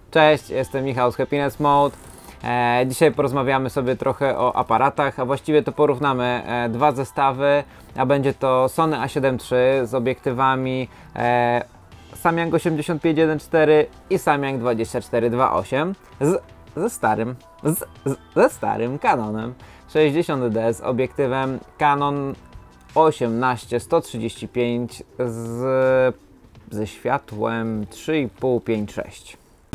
Cześć, jestem Michał z Happiness Mode. Dzisiaj porozmawiamy sobie trochę o aparatach, a właściwie to porównamy dwa zestawy, a będzie to Sony A7 III z obiektywami Samyang 85.1.4 i Samyang 24.2.8 ze starym Canonem 60D z obiektywem Canon 18-135 ze światłem 3,5-5,6.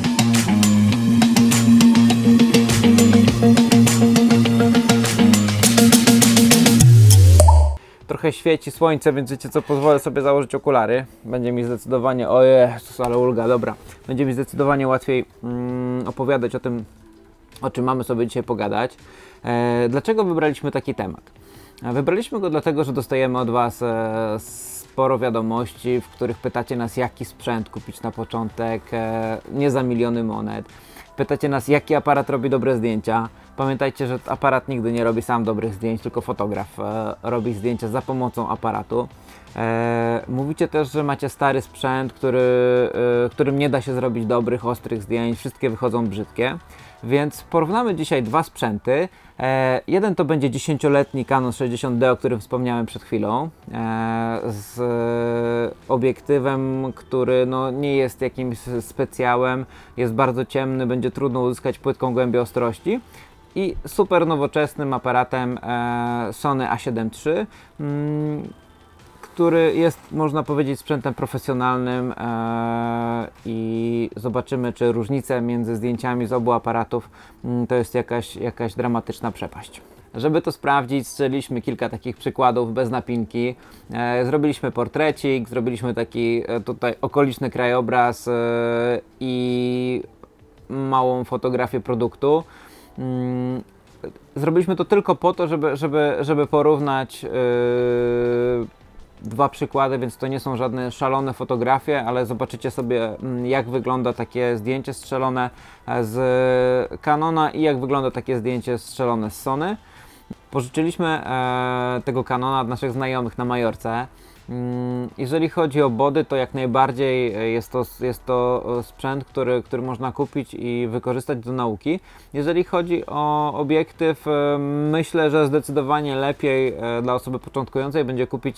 Trochę świeci słońce, więc wiecie co, pozwolę sobie założyć okulary. Będzie mi zdecydowanie, o Jezus, ale ulga, dobra. Będzie mi zdecydowanie łatwiej opowiadać o tym, o czym mamy sobie dzisiaj pogadać. Dlaczego wybraliśmy taki temat? Wybraliśmy go dlatego, że dostajemy od Was sporo wiadomości, w których pytacie nas, jaki sprzęt kupić na początek, nie za miliony monet. Pytacie nas, jaki aparat robi dobre zdjęcia. Pamiętajcie, że aparat nigdy nie robi sam dobrych zdjęć, tylko fotograf robi zdjęcia za pomocą aparatu. Mówicie też, że macie stary sprzęt, którym nie da się zrobić dobrych, ostrych zdjęć, wszystkie wychodzą brzydkie. Więc porównamy dzisiaj dwa sprzęty. Jeden to będzie 10-letni Canon 60D, o którym wspomniałem przed chwilą, z obiektywem, który no, nie jest jakimś specjałem, jest bardzo ciemny, będzie trudno uzyskać płytką głębię ostrości. I super nowoczesnym aparatem Sony A7 III, który jest, można powiedzieć, sprzętem profesjonalnym i zobaczymy, czy różnice między zdjęciami z obu aparatów to jest jakaś dramatyczna przepaść. Żeby to sprawdzić, strzeliliśmy kilka takich przykładów bez napinki. Zrobiliśmy portrecik, zrobiliśmy taki tutaj okoliczny krajobraz i małą fotografię produktu. Zrobiliśmy to tylko po to, żeby porównać dwa przykłady, więc to nie są żadne szalone fotografie, ale zobaczycie sobie, jak wygląda takie zdjęcie strzelone z Canona i jak wygląda takie zdjęcie strzelone z Sony. Pożyczyliśmy tego Canona od naszych znajomych na Majorce. Jeżeli chodzi o body, to jak najbardziej jest to sprzęt, który można kupić i wykorzystać do nauki. Jeżeli chodzi o obiektyw, myślę, że zdecydowanie lepiej dla osoby początkującej będzie kupić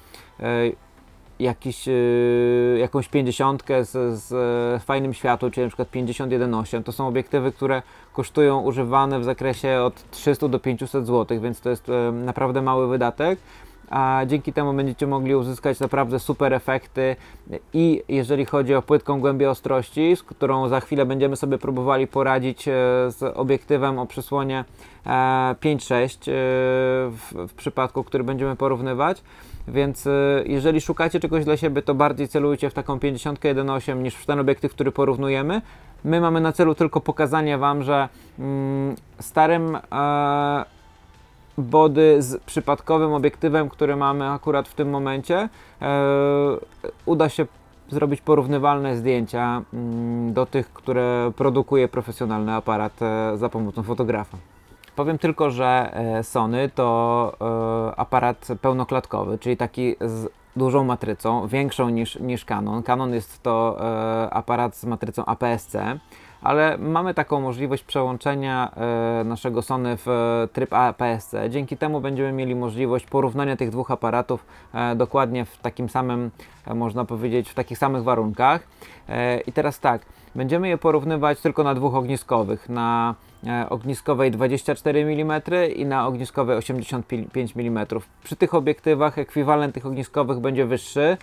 jakąś 50 z fajnym światłem, czyli na przykład 51.8. To są obiektywy, które kosztują używane w zakresie od 300 do 500 zł, więc to jest naprawdę mały wydatek. A dzięki temu będziecie mogli uzyskać naprawdę super efekty i jeżeli chodzi o płytką głębię ostrości, z którą za chwilę będziemy sobie próbowali poradzić z obiektywem o przysłonie 5.6 w przypadku, który będziemy porównywać. Więc jeżeli szukacie czegoś dla siebie, to bardziej celujcie w taką 50-1.8 niż w ten obiektyw, który porównujemy. My mamy na celu tylko pokazanie Wam, że starym body z przypadkowym obiektywem, który mamy akurat w tym momencie, uda się zrobić porównywalne zdjęcia do tych, które produkuje profesjonalny aparat za pomocą fotografa. Powiem tylko, że Sony to aparat pełnoklatkowy, czyli taki z dużą matrycą, większą niż Canon. Canon jest to aparat z matrycą APS-C, ale mamy taką możliwość przełączenia naszego Sony w tryb APS-C. Dzięki temu będziemy mieli możliwość porównania tych dwóch aparatów dokładnie w takim samym, można powiedzieć, w takich samych warunkach. I teraz tak, będziemy je porównywać tylko na dwóch ogniskowych, na ogniskowej 24 mm i na ogniskowej 85 mm. Przy tych obiektywach ekwiwalent tych ogniskowych będzie wyższy,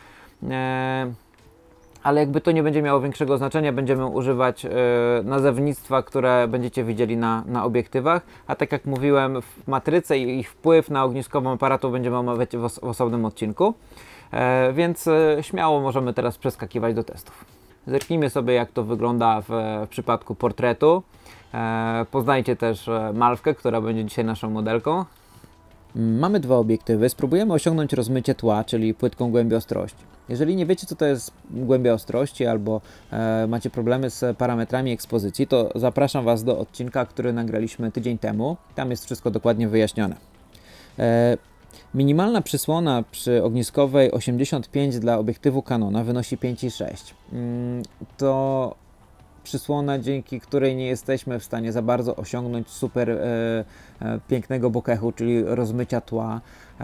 ale jakby to nie będzie miało większego znaczenia, będziemy używać nazewnictwa, które będziecie widzieli na obiektywach, a tak jak mówiłem, w matryce i ich wpływ na ogniskową aparatu będziemy omawiać w osobnym odcinku, więc śmiało możemy teraz przeskakiwać do testów. Zerknijmy sobie, jak to wygląda w przypadku portretu. Poznajcie też Malwkę, która będzie dzisiaj naszą modelką. Mamy dwa obiektywy, spróbujemy osiągnąć rozmycie tła, czyli płytką głębię ostrości. Jeżeli nie wiecie, co to jest głębia ostrości albo macie problemy z parametrami ekspozycji, to zapraszam Was do odcinka, który nagraliśmy tydzień temu. Tam jest wszystko dokładnie wyjaśnione. Minimalna przysłona przy ogniskowej 85 dla obiektywu Canona wynosi 5,6. To przysłona, dzięki której nie jesteśmy w stanie za bardzo osiągnąć super pięknego bokechu, czyli rozmycia tła,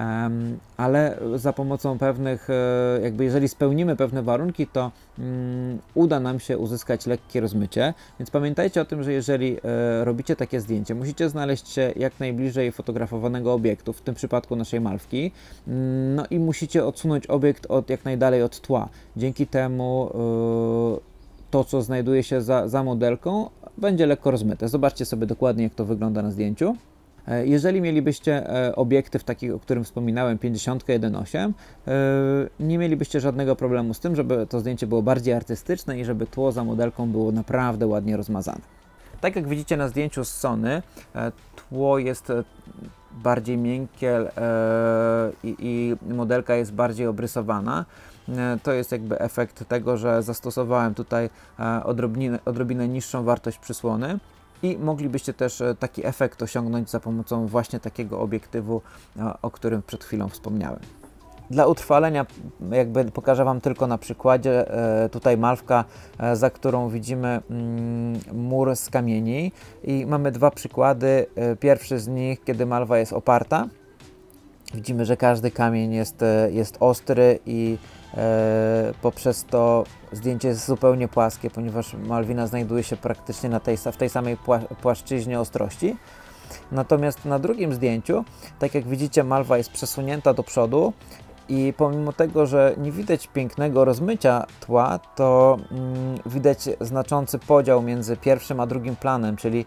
ale za pomocą pewnych, jakby jeżeli spełnimy pewne warunki, to uda nam się uzyskać lekkie rozmycie, więc pamiętajcie o tym, że jeżeli robicie takie zdjęcie, musicie znaleźć się jak najbliżej fotografowanego obiektu, w tym przypadku naszej malwki, no i musicie odsunąć obiekt jak najdalej od tła. Dzięki temu to, co znajduje się za modelką, będzie lekko rozmyte. Zobaczcie sobie dokładnie, jak to wygląda na zdjęciu. Jeżeli mielibyście obiektyw taki, o którym wspominałem, 50-1.8, nie mielibyście żadnego problemu z tym, żeby to zdjęcie było bardziej artystyczne i żeby tło za modelką było naprawdę ładnie rozmazane. Tak jak widzicie na zdjęciu z Sony, tło jest bardziej miękkie i modelka jest bardziej obrysowana. To jest jakby efekt tego, że zastosowałem tutaj odrobinę niższą wartość przysłony i moglibyście też taki efekt osiągnąć za pomocą właśnie takiego obiektywu, o którym przed chwilą wspomniałem. Dla utrwalenia jakby pokażę Wam tylko na przykładzie tutaj malwka, za którą widzimy mur z kamieni i mamy dwa przykłady. Pierwszy z nich, kiedy malwa jest oparta. Widzimy, że każdy kamień jest ostry i poprzez to zdjęcie jest zupełnie płaskie, ponieważ malwina znajduje się praktycznie w tej samej płaszczyźnie ostrości. Natomiast na drugim zdjęciu, tak jak widzicie, malwa jest przesunięta do przodu i pomimo tego, że nie widać pięknego rozmycia tła, to widać znaczący podział między pierwszym a drugim planem, czyli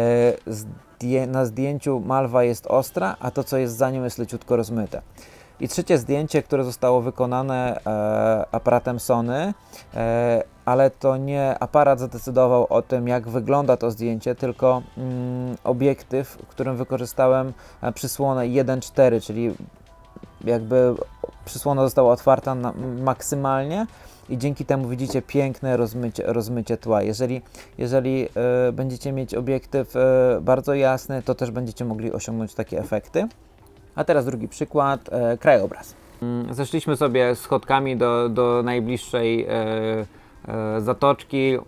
na zdjęciu malwa jest ostra, a to, co jest za nią, jest leciutko rozmyte. I trzecie zdjęcie, które zostało wykonane aparatem Sony, ale to nie aparat zadecydował o tym, jak wygląda to zdjęcie, tylko obiektyw, w którym wykorzystałem przysłonę 1.4, czyli jakby przysłona została otwarta maksymalnie i dzięki temu widzicie piękne rozmycie tła. Jeżeli będziecie mieć obiektyw bardzo jasny, to też będziecie mogli osiągnąć takie efekty. A teraz drugi przykład, krajobraz. Zeszliśmy sobie schodkami do najbliższej zatoczki.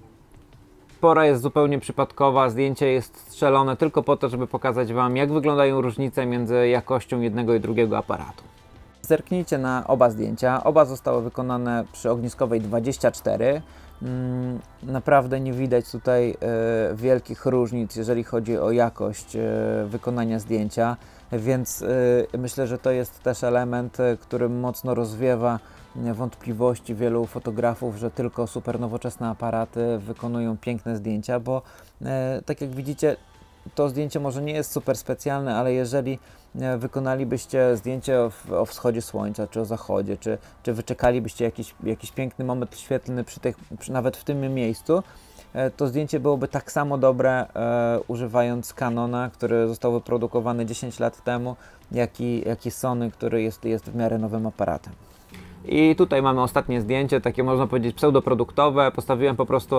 Pora jest zupełnie przypadkowa, zdjęcie jest strzelone tylko po to, żeby pokazać Wam, jak wyglądają różnice między jakością jednego i drugiego aparatu. Zerknijcie na oba zdjęcia. Oba zostały wykonane przy ogniskowej 24. Naprawdę nie widać tutaj wielkich różnic, jeżeli chodzi o jakość wykonania zdjęcia, więc myślę, że to jest też element, który mocno rozwiewa wątpliwości wielu fotografów, że tylko super nowoczesne aparaty wykonują piękne zdjęcia, bo tak jak widzicie, to zdjęcie może nie jest super specjalne, ale jeżeli wykonalibyście zdjęcie o wschodzie słońca, czy o zachodzie, czy wyczekalibyście jakiś piękny moment świetlny nawet w tym miejscu, to zdjęcie byłoby tak samo dobre używając Canona, który został wyprodukowany 10 lat temu, jak i Sony, który jest w miarę nowym aparatem. I tutaj mamy ostatnie zdjęcie, takie można powiedzieć pseudoproduktowe. Postawiłem po prostu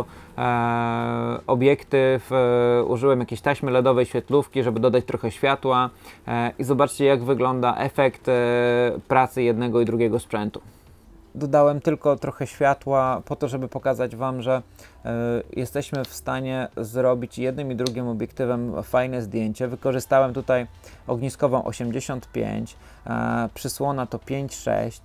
obiektyw, użyłem jakiejś taśmy LEDowej, świetlówki, żeby dodać trochę światła i zobaczcie, jak wygląda efekt pracy jednego i drugiego sprzętu. Dodałem tylko trochę światła po to, żeby pokazać Wam, że jesteśmy w stanie zrobić jednym i drugim obiektywem fajne zdjęcie. Wykorzystałem tutaj ogniskową 85, przysłona to 5.6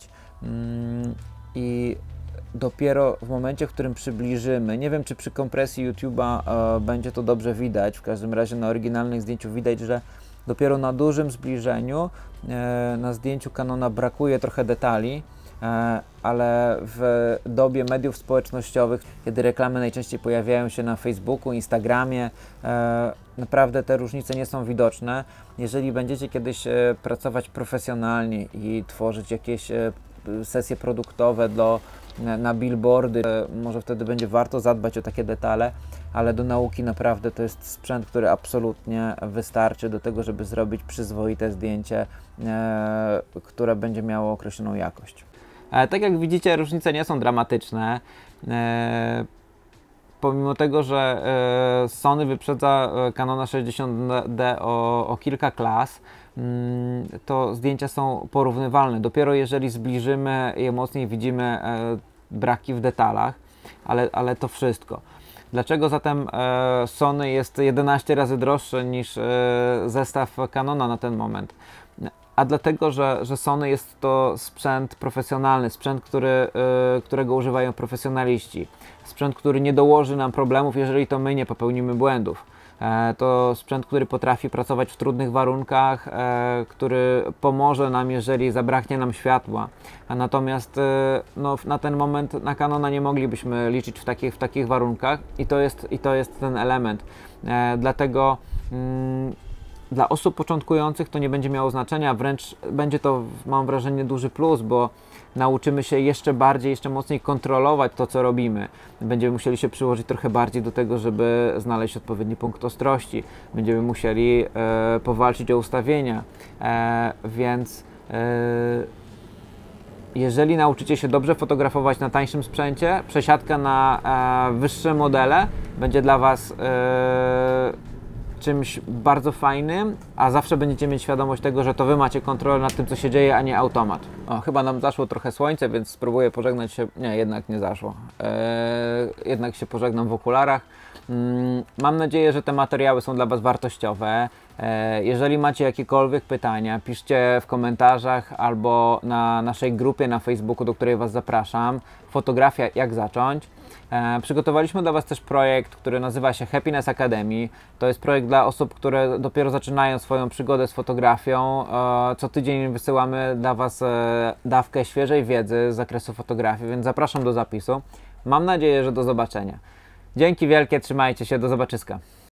i dopiero w momencie, w którym przybliżymy, nie wiem, czy przy kompresji YouTube'a będzie to dobrze widać, w każdym razie na oryginalnych zdjęciu widać, że dopiero na dużym zbliżeniu na zdjęciu Canona brakuje trochę detali, ale w dobie mediów społecznościowych, kiedy reklamy najczęściej pojawiają się na Facebooku, Instagramie, naprawdę te różnice nie są widoczne. Jeżeli będziecie kiedyś pracować profesjonalnie i tworzyć jakieś sesje produktowe na billboardy, może wtedy będzie warto zadbać o takie detale, ale do nauki naprawdę to jest sprzęt, który absolutnie wystarczy do tego, żeby zrobić przyzwoite zdjęcie, które będzie miało określoną jakość. Tak jak widzicie, różnice nie są dramatyczne. Pomimo tego, że Sony wyprzedza Canona 60D o kilka klas, to zdjęcia są porównywalne. Dopiero jeżeli zbliżymy je mocniej, widzimy braki w detalach, ale to wszystko. Dlaczego zatem Sony jest 11 razy droższy niż zestaw Canona na ten moment? A dlatego, że Sony jest to sprzęt profesjonalny, sprzęt, którego używają profesjonaliści. Sprzęt, który nie dołoży nam problemów, jeżeli to my nie popełnimy błędów. To sprzęt, który potrafi pracować w trudnych warunkach, który pomoże nam, jeżeli zabraknie nam światła. A natomiast no, na ten moment na Canona nie moglibyśmy liczyć w takich warunkach i to jest ten element. Dlatego dla osób początkujących to nie będzie miało znaczenia, wręcz będzie to, mam wrażenie, duży plus, bo nauczymy się jeszcze bardziej, jeszcze mocniej kontrolować to, co robimy. Będziemy musieli się przyłożyć trochę bardziej do tego, żeby znaleźć odpowiedni punkt ostrości. Będziemy musieli powalczyć o ustawienia, więc jeżeli nauczycie się dobrze fotografować na tańszym sprzęcie, przesiadka na wyższe modele będzie dla Was czymś bardzo fajnym, a zawsze będziecie mieć świadomość tego, że to Wy macie kontrolę nad tym, co się dzieje, a nie automat. O, chyba nam zaszło trochę słońce, więc spróbuję pożegnać się. Nie, jednak nie zaszło. Jednak się pożegnam w okularach. Mam nadzieję, że te materiały są dla Was wartościowe. Jeżeli macie jakiekolwiek pytania, piszcie w komentarzach albo na naszej grupie na Facebooku, do której Was zapraszam. Fotografia jak zacząć. Przygotowaliśmy dla Was też projekt, który nazywa się Happiness Academy. To jest projekt dla osób, które dopiero zaczynają swoją przygodę z fotografią. Co tydzień wysyłamy dla Was dawkę świeżej wiedzy z zakresu fotografii, więc zapraszam do zapisu. Mam nadzieję, że do zobaczenia. Dzięki wielkie, trzymajcie się, do zobaczyska.